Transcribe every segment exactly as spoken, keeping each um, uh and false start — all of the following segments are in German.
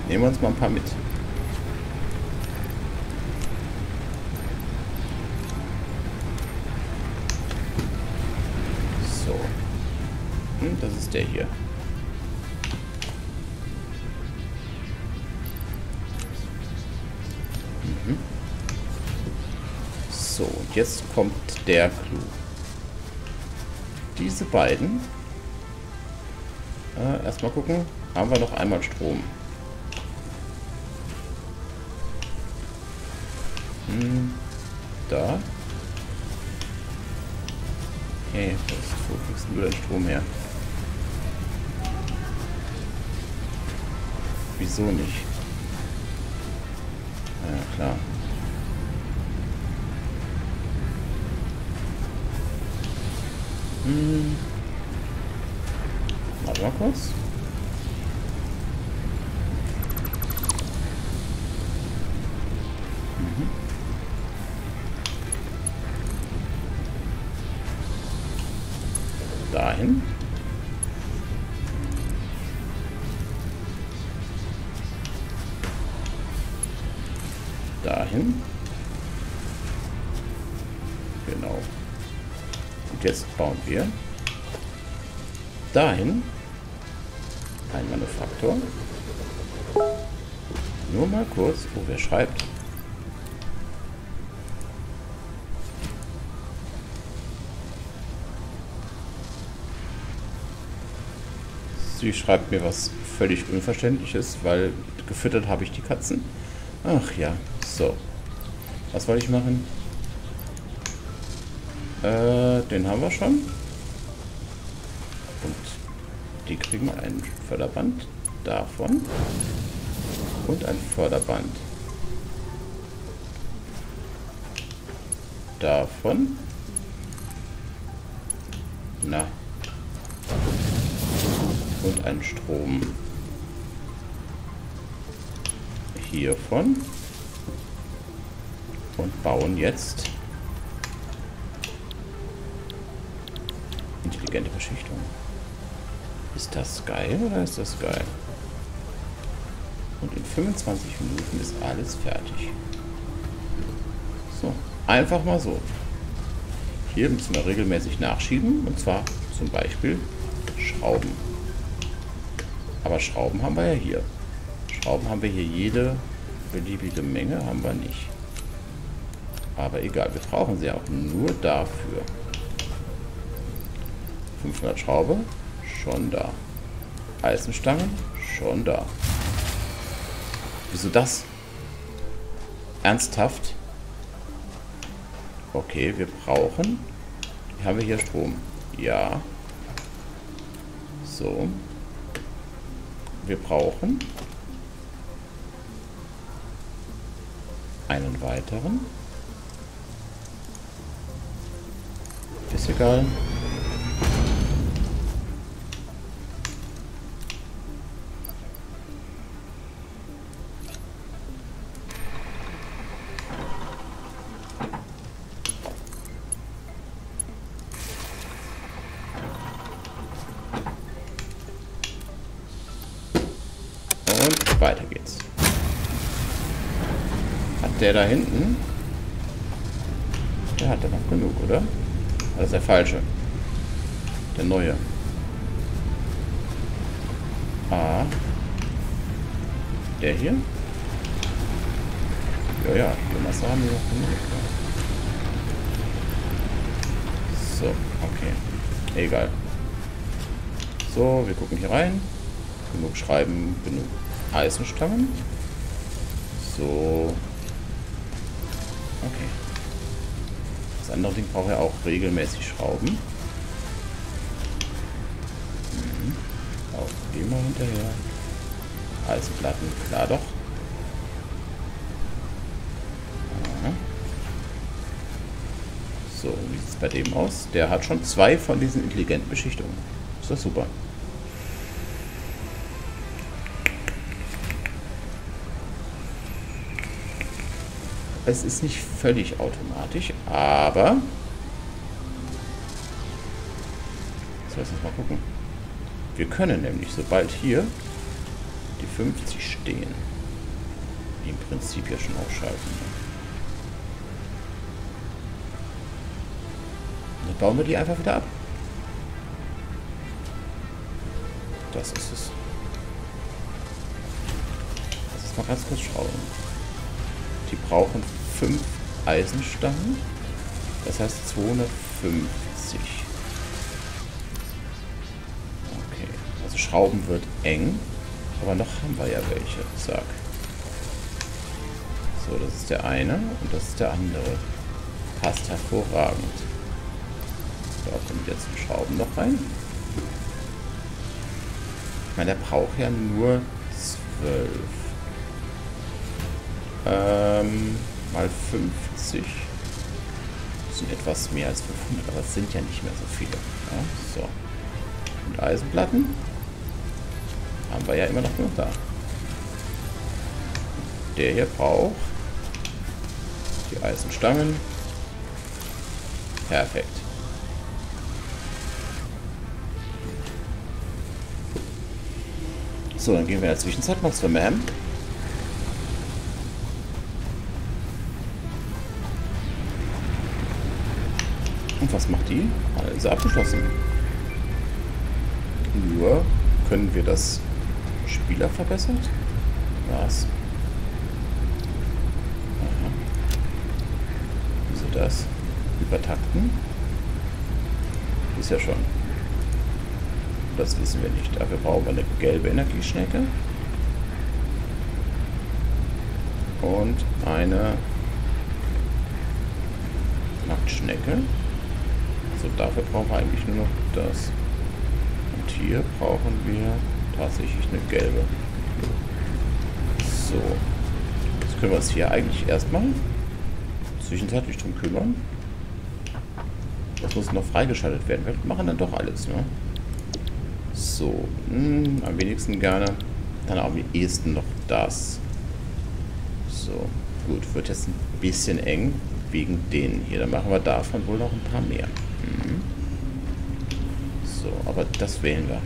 Nehmen wir uns mal ein paar mit. So. Hm, das ist der hier. Mhm. So, und jetzt kommt der Clou. Diese beiden. Äh, erstmal gucken. Haben wir noch einmal Strom. Hm, da. Hey, wo kriegst du den Strom her? Wieso nicht? Ja, klar. Hm. Warte mal kurz. Mhm. Dahin. Dahin. Genau. Und jetzt bauen wir dahin ein Manufaktor. Nur mal kurz, wo wer schreibt. Sie schreibt mir was völlig Unverständliches, weil gefüttert habe ich die Katzen. Ach ja, so. Was wollte ich machen? Äh, den haben wir schon. Und die kriegen ein Förderband davon. Und ein Förderband davon. Na. Und ein Strom hiervon. Und bauen jetzt intelligente Beschichtung. Ist das geil oder ist das geil? Und in fünfundzwanzig Minuten ist alles fertig. So, einfach mal so. Hier müssen wir regelmäßig nachschieben. Und zwar zum Beispiel Schrauben. Aber Schrauben haben wir ja hier. Schrauben haben wir hier jede beliebige Menge, haben wir nicht. Aber egal, wir brauchen sie auch nur dafür. fünfhundert Schraube, schon da. Eisenstangen, schon da. Wieso das? Ernsthaft? Okay, wir brauchen... Haben wir hier Strom? Ja. So. Wir brauchen einen weiteren. Ist egal. Und weiter geht's. Hat der da hinten? Der hat da noch genug, oder? Das ist der falsche. Der neue. Ah. Der hier? Ja, ja. Die Masse haben wir noch genug. So, okay. Egal. So, wir gucken hier rein. Genug Schreiben, genug Eisenstangen. So. Okay. Das andere Ding braucht ja auch regelmäßig Schrauben. Mhm. Auch immer hinterher. Eisenplatten, klar doch. Aha. So, wie sieht es bei dem aus? Der hat schon zwei von diesen intelligenten Beschichtungen. Ist das super. Es ist nicht völlig automatisch, aber... So, lass uns mal gucken. Wir können nämlich, sobald hier die fünfzig stehen. Im Prinzip ja schon ausschalten. Dann bauen wir die einfach wieder ab. Das ist es. Lass uns mal ganz kurz schauen. Die brauchen fünf Eisenstangen. Das heißt zweihundertfünfzig. Okay. Also Schrauben wird eng. Aber noch haben wir ja welche. Zack. So, das ist der eine und das ist der andere. Passt hervorragend. Da kommt jetzt ein Schrauben noch rein. Ich meine, der braucht ja nur zwölf. Ähm, mal fünfzig. Das sind etwas mehr als fünfhundert, aber es sind ja nicht mehr so viele. Ja, so. Und Eisenplatten haben wir ja immer noch nur da. Der hier braucht die Eisenstangen. Perfekt. So, dann gehen wir in der Zwischenzeit mal zur Ma'am. Und was macht die? Also abgeschlossen. Nur können wir das Spieler verbessert? Was? Aha. Wieso das? Übertakten? Ist ja schon. Das wissen wir nicht. Dafür brauchen wir eine gelbe Energieschnecke. Und eine Nacktschnecke. Also dafür brauchen wir eigentlich nur noch das. Und hier brauchen wir tatsächlich eine gelbe. So. Jetzt können wir uns hier eigentlich erstmal zwischenzeitlich drum kümmern. Das muss noch freigeschaltet werden. Wir machen dann doch alles, ne? So, mh, am wenigsten gerne. Dann am ehesten noch das. So, gut. Wird jetzt ein bisschen eng wegen denen hier. Dann machen wir davon wohl noch ein paar mehr. Mhm. So, aber das wählen wir.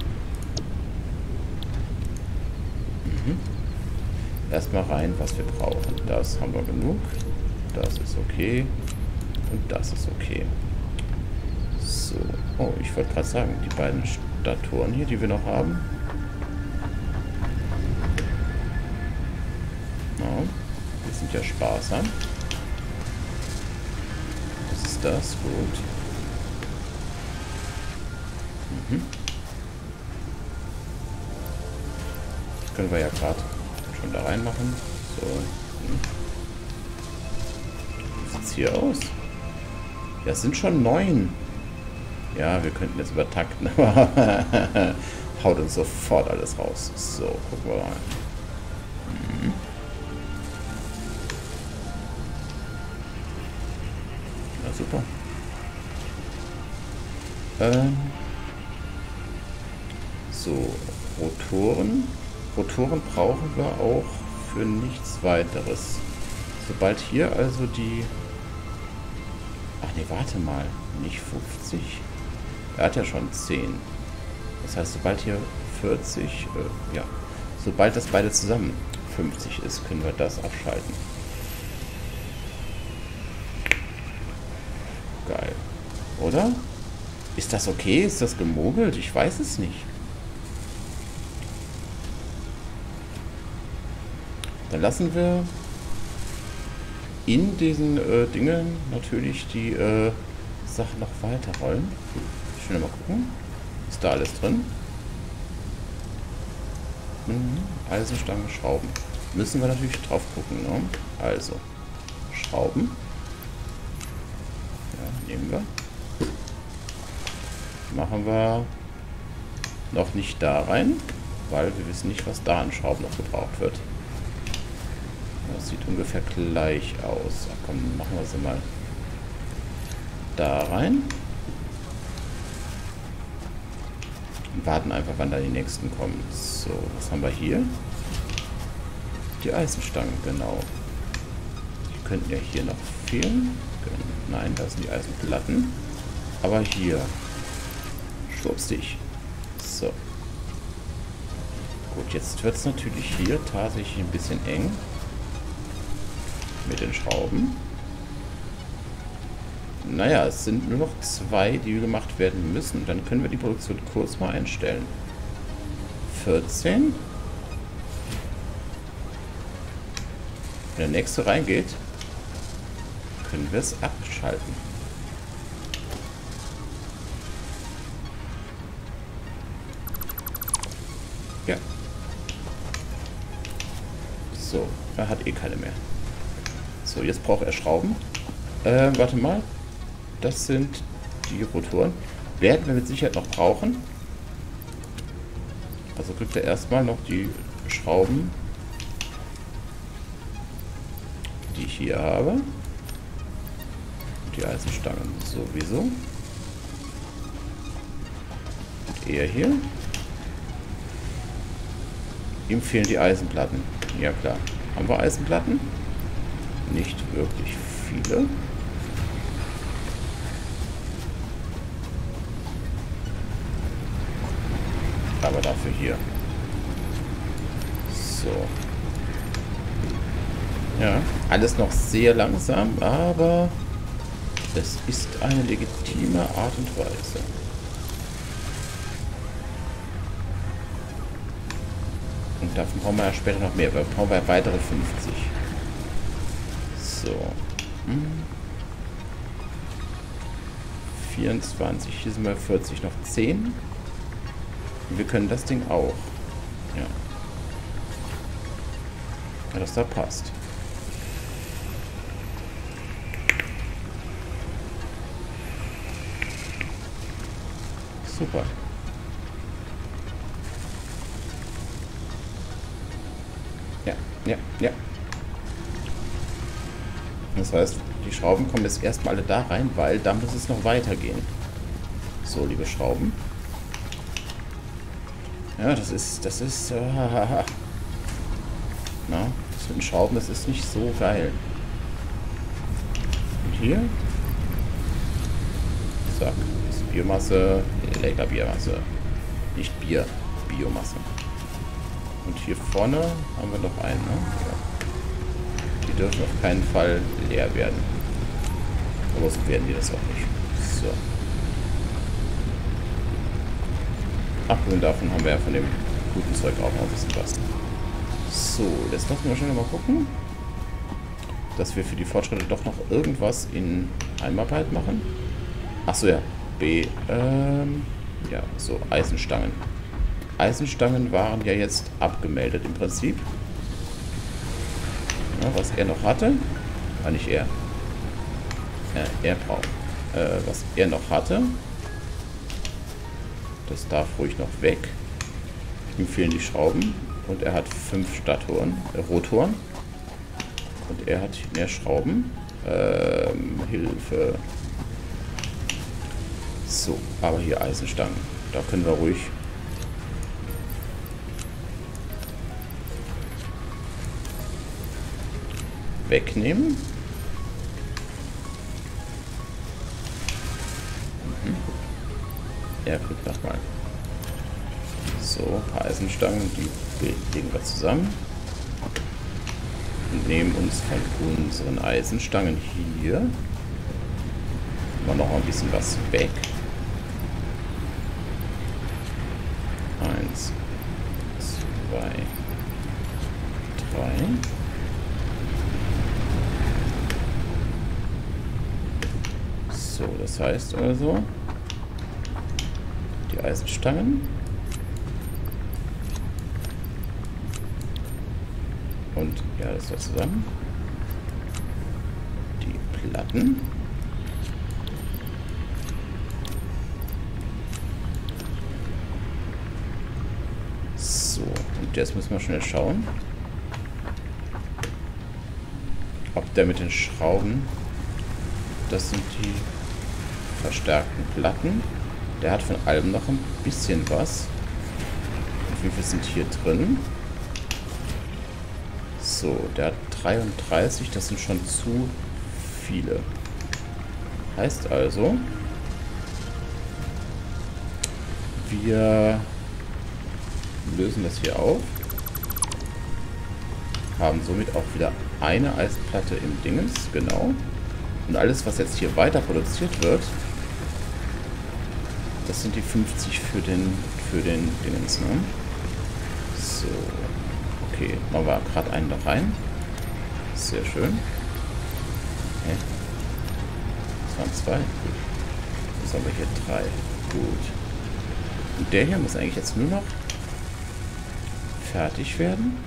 Mhm. Erstmal rein, was wir brauchen. Das haben wir genug. Das ist okay. Und das ist okay. So. Oh, ich wollte gerade sagen, die beiden Statoren hier, die wir noch haben. Ja, die sind ja sparsam. Das ist das, gut. Mhm. Das können wir ja gerade schon da reinmachen. So. Wie sieht es hier aus? Ja, es sind schon neun. Ja, wir könnten jetzt übertakten, aber haut uns sofort alles raus. So, gucken wir mal. Mhm. Ja, super. Ähm. So, Rotoren. Rotoren brauchen wir auch für nichts weiteres. Sobald hier also die... Ach nee, warte mal. Nicht fünfzig. Er hat ja schon zehn. Das heißt, sobald hier vierzig... Äh, ja. Sobald das beide zusammen fünfzig ist, können wir das abschalten. Geil. Oder? Ist das okay? Ist das gemogelt? Ich weiß es nicht. Dann lassen wir in diesen äh, Dingen natürlich die äh, Sachen noch weiterrollen. Schnell mal gucken. Ist da alles drin? Mhm. Eisenstangen, Schrauben. Müssen wir natürlich drauf gucken, ne? Also, Schrauben. Ja, nehmen wir. Machen wir noch nicht da rein, weil wir wissen nicht, was da an Schrauben noch gebraucht wird. Das sieht ungefähr gleich aus. Ach komm, machen wir sie mal da rein. Und warten einfach, wann da die nächsten kommen. So, was haben wir hier? Die Eisenstangen, genau. Die könnten ja hier noch fehlen. Nein, da sind die Eisenplatten. Aber hier. Schwupps dich. So. Gut, jetzt wird es natürlich hier tatsächlich ein bisschen eng mit den Schrauben. Naja, es sind nur noch zwei, die gemacht werden müssen. Dann können wir die Produktion kurz mal einstellen. vierzehn. Wenn der nächste reingeht, können wir es abschalten. Ja. So, er hat eh keine mehr. So, jetzt braucht er Schrauben. Äh, warte mal. Das sind die Rotoren. Werden wir mit Sicherheit noch brauchen. Also kriegt er erstmal noch die Schrauben, die ich hier habe. Und die Eisenstangen sowieso. Und er hier. Ihm fehlen die Eisenplatten. Ja klar. Haben wir Eisenplatten? Nicht wirklich viele. Aber dafür hier. So. Ja, alles noch sehr langsam, aber es ist eine legitime Art und Weise. Und davon brauchen wir ja später noch mehr, weil wir brauchen wir weitere fünfzig. So. Hm. vierundzwanzig, hier sind wir vierzig, noch zehn. Wir können das Ding auch. Ja. Ja, das da passt. Super. Ja, ja, ja. Das heißt, die Schrauben kommen jetzt erstmal alle da rein, weil da muss es noch weitergehen. So, liebe Schrauben. Ja, das ist, das ist, äh, na, das mit den Schrauben, das ist nicht so geil. Und hier, zack, ist Biomasse, lecker Biomasse, nicht Bier, Biomasse. Und hier vorne haben wir noch einen, ne? Ja. Die dürfen auf keinen Fall leer werden. Aber so werden die das auch nicht. So. Abgesehen davon haben wir ja von dem guten Zeug auch noch ein bisschen was. So, jetzt lassen wir schnell mal gucken, dass wir für die Fortschritte doch noch irgendwas in Einmalarbeit machen. Achso, ja. B, ähm, ja, so, Eisenstangen. Eisenstangen waren ja jetzt abgemeldet im Prinzip. Ja, was er noch hatte, war nicht er. Ja, er braucht. Äh, was er noch hatte, das darf ruhig noch weg. Ihm fehlen die Schrauben und er hat fünf Statoren, äh, Rotoren. Und er hat mehr Schrauben. Ähm, Hilfe. So, aber hier Eisenstangen. Da können wir ruhig wegnehmen. Mhm. Er kriegt nochmal. So, ein paar Eisenstangen, die legen wir zusammen. Und nehmen uns von unseren Eisenstangen hier mal noch ein bisschen was weg. Eins, zwei, drei. So, das heißt also, die Eisenstangen und ja, das war zusammen. Die Platten. So, und jetzt müssen wir schnell schauen, ob der mit den Schrauben, das sind die verstärkten Platten, der hat von allem noch ein bisschen was. Und wie viel sind hier drin? So, der hat dreiunddreißig, das sind schon zu viele. Heißt also, lösen das hier auf. Haben somit auch wieder eine Eisenplatte im Dingens, genau. Und alles, was jetzt hier weiter produziert wird, das sind die fünfzig für den, für den Dingens, ne? So. Okay, machen wir gerade einen noch rein. Sehr schön. Okay. Das waren zwei. Gut. Jetzt haben wir hier drei. Gut. Und der hier muss eigentlich jetzt nur noch fertig werden.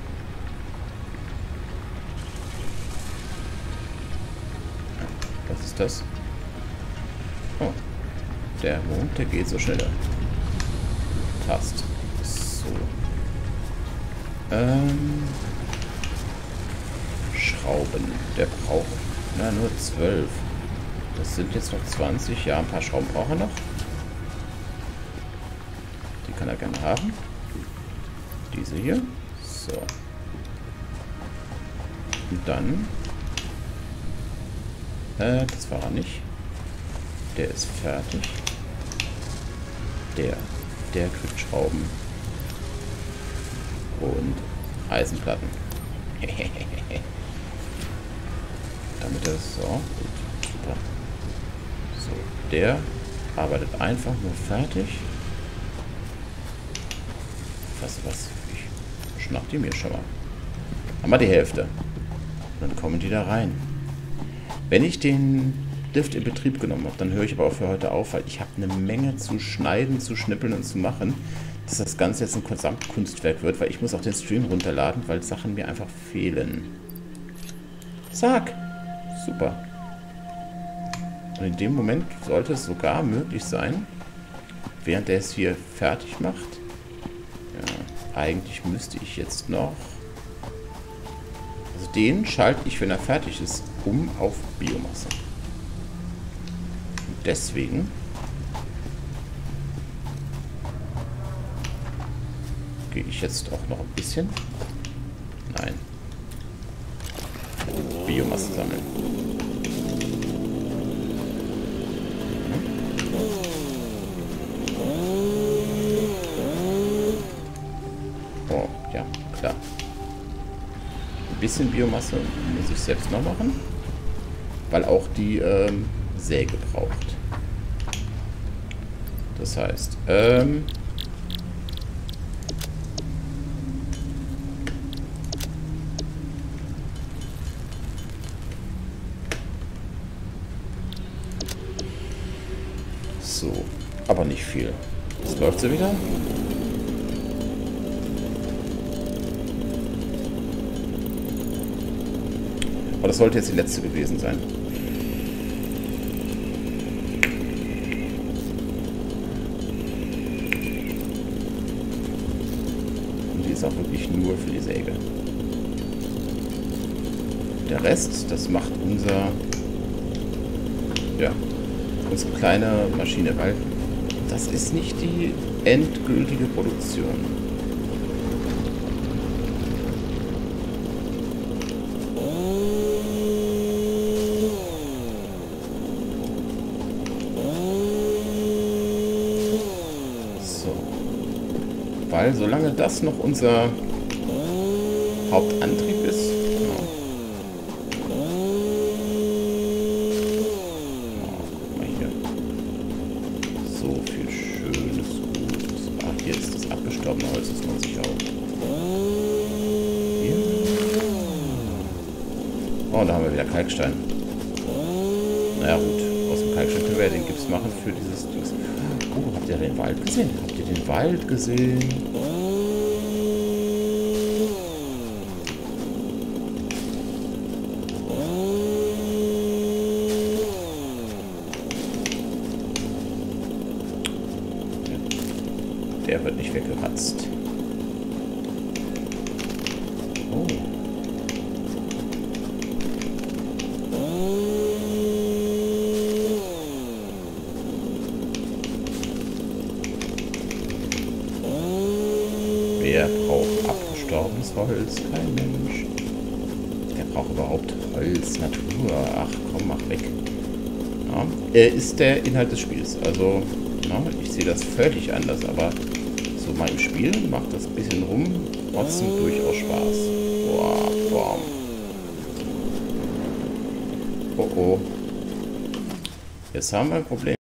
Was ist das? Oh. Der Mond, der geht so schneller. Passt. So. Ähm. Schrauben. Der braucht na, nur zwölf. Das sind jetzt noch zwanzig. Ja, ein paar Schrauben braucht er noch. Die kann er gerne haben. Diese hier. So. Und dann. Äh, das war er nicht. Der ist fertig. Der. Der kriegt Schrauben. Und Eisenplatten. Damit er so. Gut. Super. So. Der arbeitet einfach nur fertig. Weißt du was? Ich schnapp die mir schon mal. Haben wir die Hälfte. Dann kommen die da rein. Wenn ich den Lift in Betrieb genommen habe, dann höre ich aber auch für heute auf, weil ich habe eine Menge zu schneiden, zu schnippeln und zu machen, dass das Ganze jetzt ein Gesamtkunstwerk wird, weil ich muss auch den Stream runterladen, weil Sachen mir einfach fehlen. Zack. Super. Und in dem Moment sollte es sogar möglich sein, während er es hier fertig macht. Ja, eigentlich müsste ich jetzt noch... Also den schalte ich, wenn er fertig ist, um auf Biomasse. Und deswegen... gehe ich jetzt auch noch ein bisschen... Nein. Biomasse sammeln. Oh, ja, klar. Ein bisschen Biomasse muss ich selbst noch machen, weil auch die ähm, Säge braucht. Das heißt, ähm... so, aber nicht viel. Jetzt läuft sie wieder. Aber das sollte jetzt die letzte gewesen sein. Und die ist auch wirklich nur für die Säge. Der Rest, das macht unser... ja... unsere kleine Maschine, weil das ist nicht die endgültige Produktion. So. Weil solange das noch unser Hauptantrieb ist, Holz ist man sich auch. Hier. Oh, da haben wir wieder Kalkstein. Naja gut, aus dem Kalkstein können wir ja den Gips machen für dieses Ding. Oh, habt ihr den Wald gesehen? Habt ihr den Wald gesehen? Der wird nicht weggeratzt. Oh. Wer braucht abgestorbenes Holz? Kein Mensch. Wer braucht überhaupt Holz? Natur. Ach komm, mach weg. Ja, er ist der Inhalt des Spiels. Also, ja, ich sehe das völlig anders, aber so so mal im Spiel macht das ein bisschen rum trotzdem durchaus Spaß. Boah, boah. Oh oh. Jetzt haben wir ein Problem.